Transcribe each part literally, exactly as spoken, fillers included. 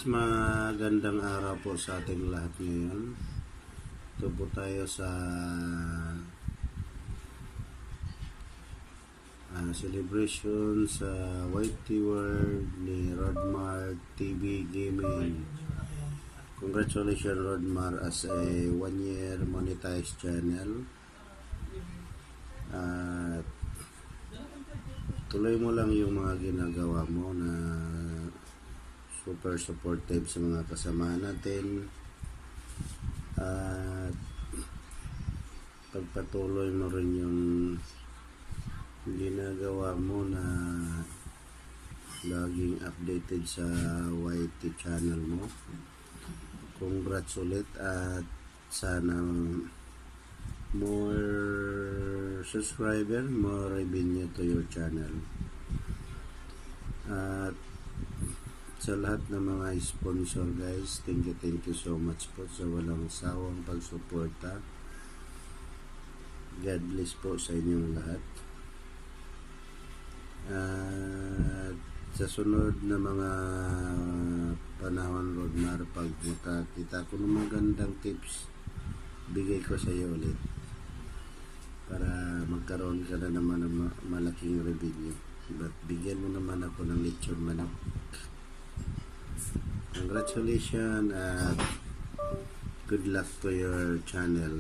guys, magandang araw po sa ating lahat ngayon. Ito po tayo sa uh, celebration sa Y T World ni Rodmar T V Gaming. Congratulations Rodmar as a one year monetized channel. At uh, tuloy mo lang yung mga ginagawa mo na super supportive sa mga kasama natin, at pagpatuloy mo rin yung ginagawa mo na laging updated sa Y T channel mo. Congrats ulit, at sana more subscriber, more revenue to your channel. At sa lahat ng mga sponsor guys, thank you, thank you so much po sa walang sawang pagsuporta. God bless po sa inyong lahat. At sa sunod na mga panahon, Rodmar, pag makakita ko ng magandang tips, bigay ko sa iyo ulit para magkaroon ka na naman ng malaking revenue. But bigyan mo naman ako ng lechon manok. Congratulations at good luck to your channel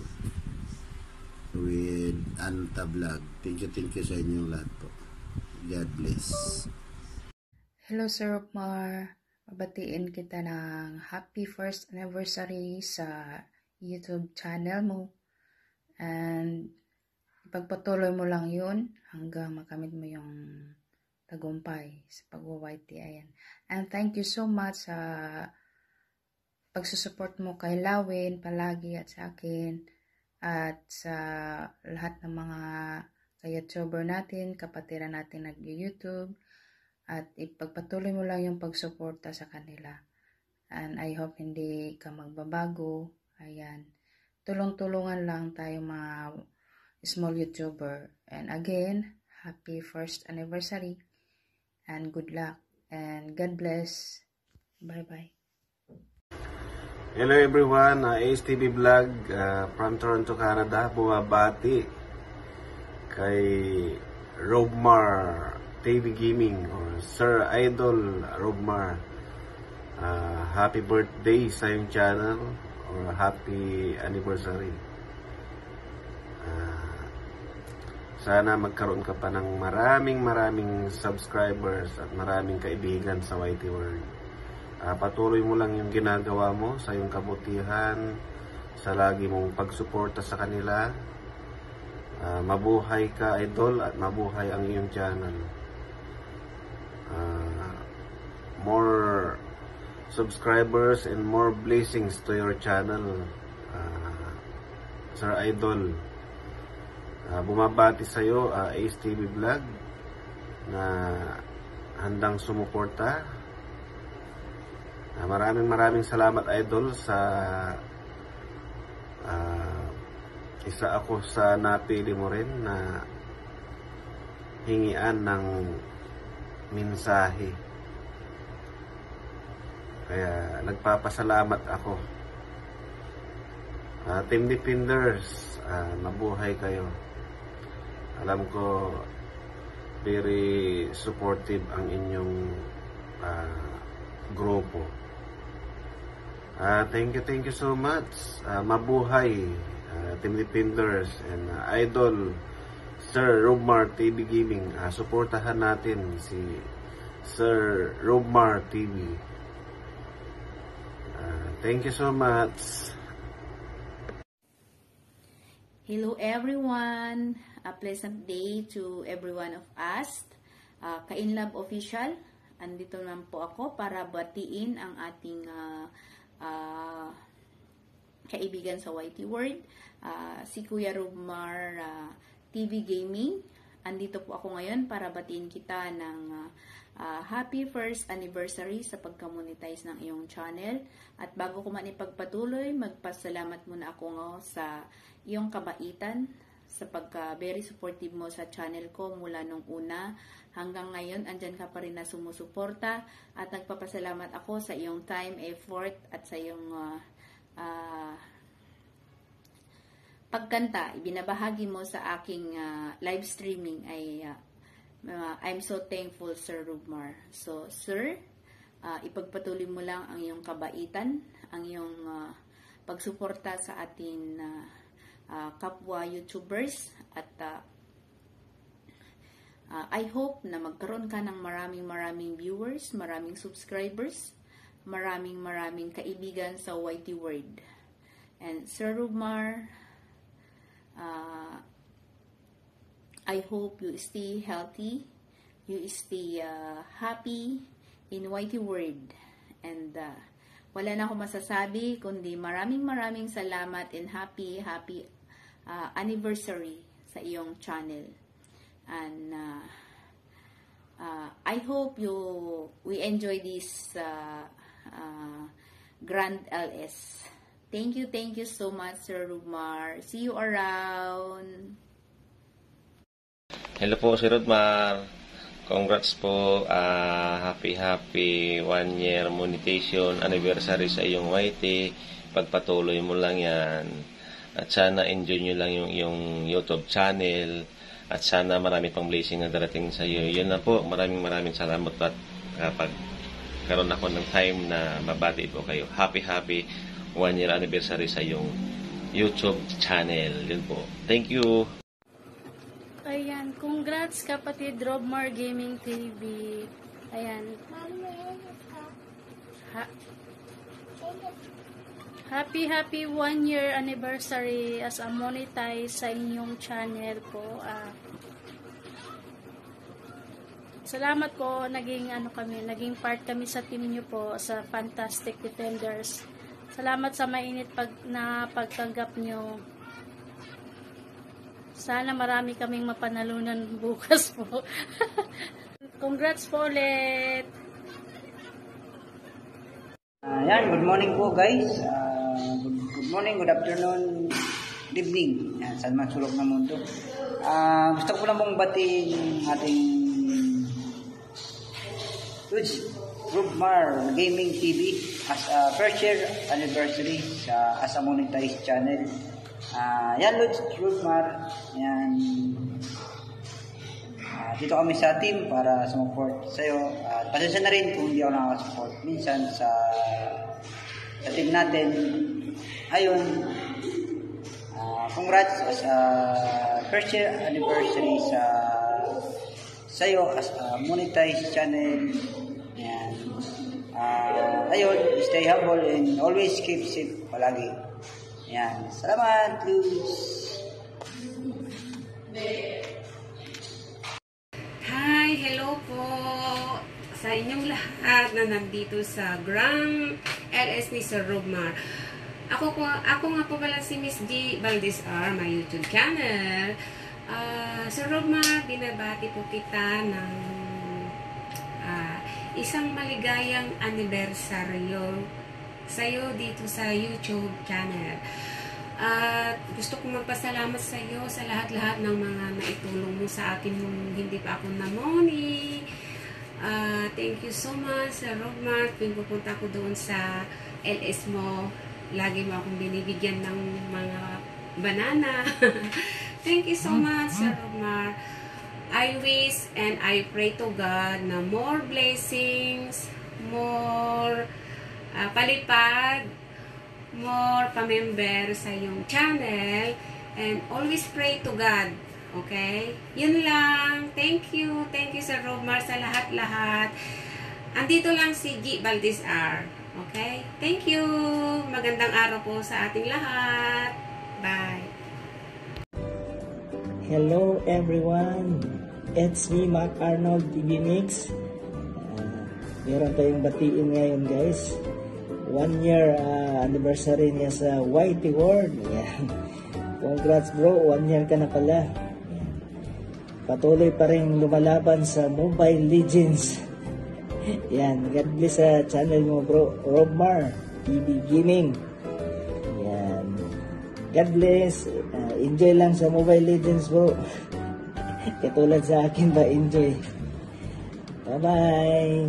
with Anta Vlog. Thank you, thank you sa inyong lahat po. God bless. Hello Sir Rodmar, mabatiin kita ng happy first anniversary sa YouTube channel mo, and ipagpatuloy mo lang yun hanggang makamit mo yung tagumpay sa pag-Y T. Ayan. And thank you so much sa pagsusupport mo kay Lawin palagi at sa akin at sa lahat ng mga ka-YouTuber natin, kapatiran natin nag-YouTube, at ipagpatuloy mo lang yung pagsuporta sa kanila. And I hope hindi ka magbabago. Ayan. Tulong-tulungan lang tayo mga small YouTuber. And again, happy first anniversary. And good luck and God bless. Bye bye. Hello everyone, uh, A S T V Vlog uh, from Toronto, Canada. Bumabati kay Rodmar T V Gaming or Sir Idol Rodmar. Uh, happy birthday sa iyong channel or happy anniversary. Sana magkaroon ka pa ng maraming maraming subscribers at maraming kaibigan sa Y T World. Uh, patuloy mo lang yung ginagawa mo sa iyong kabutihan, sa lagi mong pagsuporta sa kanila. Uh, mabuhay ka, idol, at mabuhay ang iyong channel. Uh, more subscribers and more blessings to your channel, uh, Sir Idol. Uh, bumabati sa iyo, uh, A S T V Vlog, na handang sumuporta. Uh, maraming maraming salamat, Idol, sa uh, isa ako sa napili mo rin na hingian ng mensahe. Kaya nagpapasalamat ako. Uh, Team Defenders, uh, mabuhay kayo. Alam ko very supportive ang inyong uh, grupo. Uh, thank you, thank you so much. Uh, mabuhay, uh, Team Defenders and uh, Idol Sir Rodmar T V Gaming. Uh, suportahan natin si Sir Rodmar T V. Uh, thank you so much. Hello everyone, a pleasant day to every one of us. Uh, Kainlab Official, andito naman po ako para batiin ang ating uh, uh, kaibigan sa Y T World, uh, si Kuya Rodmar uh, T V Gaming. Andito po ako ngayon para batiin kita ng uh, uh, happy first anniversary sa pagka-monetize ng iyong channel. At bago ko man ipagpatuloy, magpasalamat muna ako nga sa iyong kabaitan sa pagka very supportive mo sa channel ko mula nung una hanggang ngayon. Andyan ka pa rin na sumusuporta at nagpapasalamat ako sa iyong time, effort at sa iyong uh, uh, pagkanta. Ibinabahagi mo sa aking uh, live streaming ay uh, uh, I'm so thankful, Sir Rubmar. So, Sir, uh, ipagpatuloy mo lang ang iyong kabaitan, ang iyong uh, pagsuporta sa ating uh, uh, kapwa YouTubers at uh, uh, I hope na magkaroon ka ng maraming maraming viewers, maraming subscribers, maraming maraming kaibigan sa Y T World. And Sir Rubmar, uh, I hope you stay healthy, you stay uh, happy in Y T World. And uh, wala na akong masasabi kundi maraming maraming salamat and happy happy uh, anniversary sa iyong channel. And uh, uh, I hope you we enjoy this uh, uh, Grand L S. Thank you, thank you so much, Sir Rubmar. See you around. Hello po, Sir Rubmar. Congrats po, uh, happy happy one year monetization anniversary sa iyong Y T. Pagpatuloy mo lang yan at sana enjoy nyo lang yung, yung YouTube channel at sana marami pang blessing na darating sa iyo. Yun na po, maraming maraming salamat at kapag karoon ako ng time na mabati po kayo. Happy happy one year anniversary sa iyong YouTube channel. Yun po, thank you. Ayan, congrats kapatid Rubmar Gaming T V. Ayan. Ha happy happy one year anniversary as a monetize sa inyong channel po. Ah, salamat po, naging ano kami, naging part kami sa team niyo po sa Fantastic Defenders. Salamat sa mainit pag na pagtanggap niyo. Sana marami kaming mapanalunan bukas po. Congrats po ulit. Ayan, good morning po guys. Uh, good, good morning, good afternoon, good evening. Ayan, saan man sulok ng mundo. Uh, gusto ko lang pong batiin ating Goods Rubmar Gaming T V as a first year anniversary sa as a monetized channel. Uh, yan, Lods Rubmar. Yan. Uh, dito kami sa team para sumuport sa'yo. At uh, pasensya na rin kung hindi ako nakasupport minsan sa, sa team natin. Ayun. Uh, congrats sa first year anniversary sa sa'yo as a monetized channel. Yan. Uh, ayun. Stay humble and always keep safe palagi. Yan. Salamat, Luz. Hi, hello po sa inyong lahat na nandito sa Grand L S ni Sir Rubmar. Ako, ko, ako nga po pala si Miss G. Valdez R, my YouTube channel. Uh, Sir Rubmar, binabati po kita ng uh, isang maligayang anibersaryo sa'yo dito sa YouTube channel. At uh, gusto kong magpasalamat sa iyo sa lahat-lahat ng mga naitulong mo sa akin nung hindi pa ako namoni. Uh, thank you so much, Sir Rubmar. Tuwing pupunta ko doon sa L S mo, lagi mo akong binibigyan ng mga banana. Thank you so much, Sir Rubmar. I wish and I pray to God na more blessings, more Uh, palipad, more pa-member sa iyong channel, and always pray to God. Okay? Yun lang. Thank you. Thank you, Sir Rubmar, sa lahat-lahat. Andito lang si G. Valdez R. Okay? Thank you. Magandang araw po sa ating lahat. Bye. Hello everyone. It's me, Mac Arnold T V Mix. Uh, meron tayong batiin ngayon, guys. One year uh, anniversary niya sa Y T World. Yan. Congrats bro, one year ka na pala. Yan. Patuloy pa rin lumalaban sa Mobile Legends. Yan, God bless sa channel mo bro, Rubmar T V Gaming. Yan. God bless. Uh, enjoy lang sa Mobile Legends bro. Katulad sa akin ba, enjoy. Bye-bye!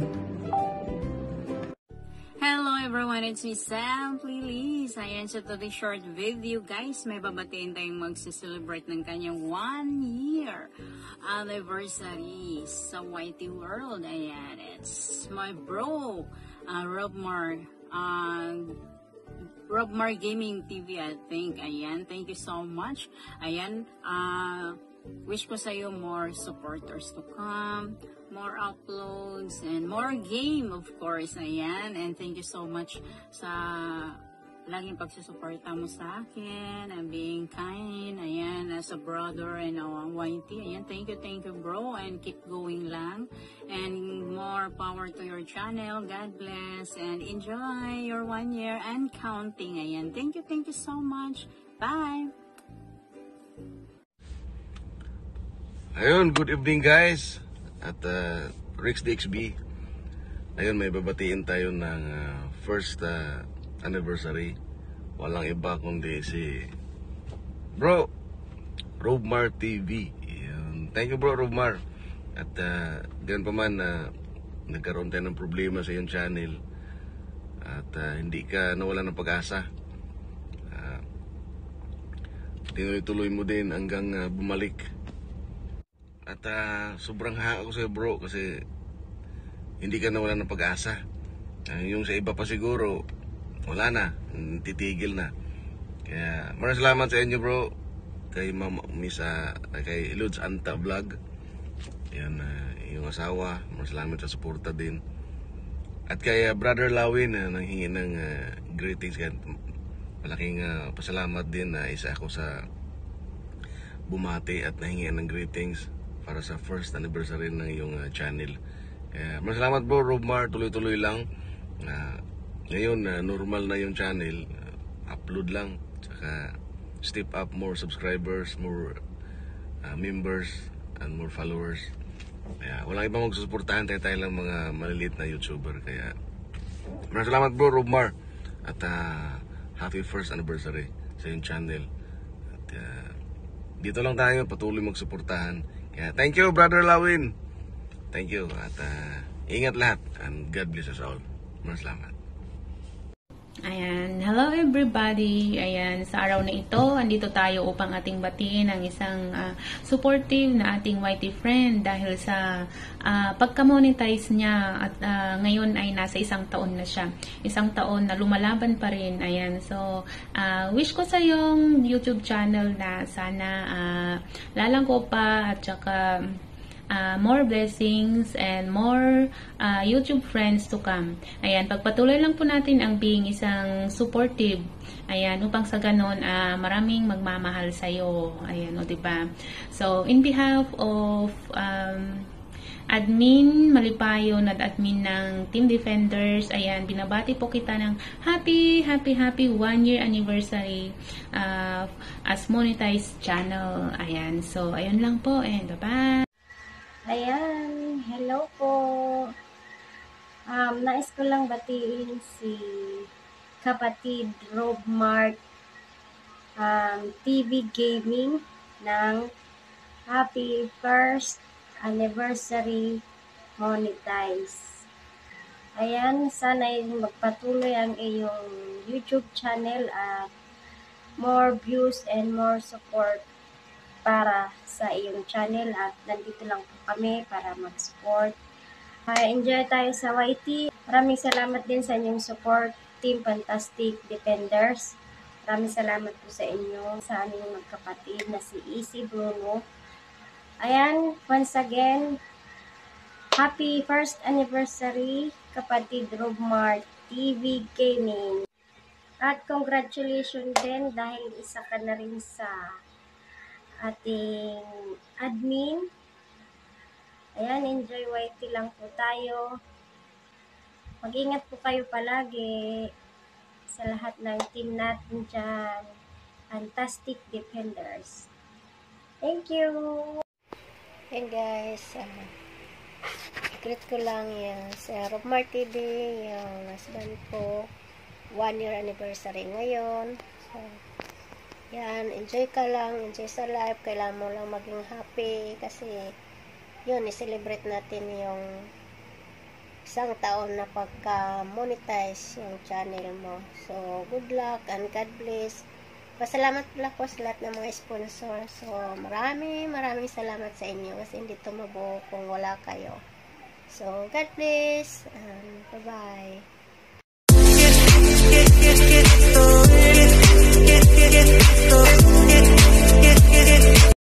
Hello everyone, it's me Sam Lilis. Ayan, so to the short video guys, may babatiin tayong magse-celebrate ng kanyang one year anniversary sa Y T World. Ayan, it's my bro, uh, Robmar, uh, Robmar Gaming T V, I think. Ayan, thank you so much. Ayan, uh, wish ko sa'yo more supporters to come, more uploads, and more game, of course. Ayan, and thank you so much sa laging pagsusuporta mo sa akin, and being kind, ayan, as a brother and a Y T. Ayan, thank you, thank you, bro, and keep going lang, and more power to your channel. God bless, and enjoy your one year and counting. Ayan, thank you, thank you so much. Bye! Ayun, good evening guys at uh, Rex D X B. Ayun, may babatiin tayo ng uh, first uh, anniversary. Walang iba kundi si Bro Robmar T V. Ayun. Thank you bro Robmar. At uh, ganun pa man uh, nagkaroon tayo ng problema sa iyong channel at uh, hindi ka nawalan ng pag-asa. uh, Tinuloy-tuloy mo din hanggang uh, bumalik. At uh, sobrang hanga ko sa'yo bro kasi hindi ka nawalan ng pag-asa. uh, Yung sa iba pa siguro wala na, titigil na. Kaya maraming salamat sa inyo bro. Kay Mama Misa, kay Lods Anta Vlog. Yan, uh, yung asawa, maraming salamat sa suporta din. At kay uh, Brother Lawin uh, nanghingi ng uh, greetings. Kaya malaking uh, pasalamat din na uh, isa ako sa bumati at nahingi ng greetings para sa first anniversary ng iyong uh, channel. Kaya maraming salamat bro Robmar, tuloy-tuloy lang. Uh, ngayon uh, normal na yung channel, uh, upload lang, saka step up, more subscribers, more uh, members, and more followers. Kaya walang ibang magsusuportahan, tayo tayo lang mga maliliit na YouTuber. Kaya maraming salamat bro Robmar at uh, happy first anniversary sa iyong channel. At uh, dito lang tayo patuloy magsuportahan. Kaya thank you Brother Lawin. Thank you at uh, ingat lahat and God bless us all. Maraming salamat. Ayan, hello everybody. Ayan, sa araw na ito, andito tayo upang ating batiin ang isang uh, supportive na ating Y T friend dahil sa uh, pagka-monetize niya at uh, ngayon ay nasa isang taon na siya. Isang taon na lumalaban pa rin. Ayan, so uh, wish ko sa yung YouTube channel na sana uh, lalangko pa at saka Uh, more blessings and more uh, YouTube friends to come. Ayan, pagpatuloy lang po natin ang being isang supportive. Ayan, upang sa ganon, uh, maraming magmamahal sa'yo. Ayan, o diba? So, in behalf of um, Admin Malipayon at admin ng Team Defenders, ayan, binabati po kita ng happy, happy, happy one year anniversary uh, as monetized channel. Ayan, so, ayun lang po and bye-bye. Ayan, hello po. Um, nais ko lang batiin si kapatid Robmar um, T V Gaming ng happy first anniversary monetize. Ayan, sana magpatuloy ang iyong YouTube channel at more views and more support para sa iyong channel at nandito lang po kami para mag-support. Uh, enjoy tayo sa Y T. Maraming salamat din sa inyong support, Team Fantastic Defenders. Maraming salamat po sa inyo, sa aming magkapatid na si Easy Bruno. Ayan, once again, happy first anniversary, kapatid Robmar T V Gaming. At congratulations din dahil isa ka na rin sa ating admin. Ayan, enjoy Y T lang po tayo. Mag-ingat po kayo palagi sa lahat ng team natin dyan. Fantastic Defenders. Thank you! Hey guys, uh, greet ko lang yung sa Robmar T V, yung husband ko, one year anniversary ngayon. So, yan, enjoy ka lang, enjoy sa life, kailangan mo lang maging happy kasi yun, i-celebrate natin yung isang taon na pagka-monetize yung channel mo. So, good luck and God bless. Pasalamat pala ko sa lahat ng mga sponsor. So, maraming maraming salamat sa inyo kasi hindi ito mabuo kung wala kayo. So, God bless and bye-bye.